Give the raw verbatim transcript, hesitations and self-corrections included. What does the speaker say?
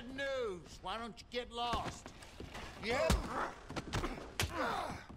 bad news. Why don't you get lost? Yep.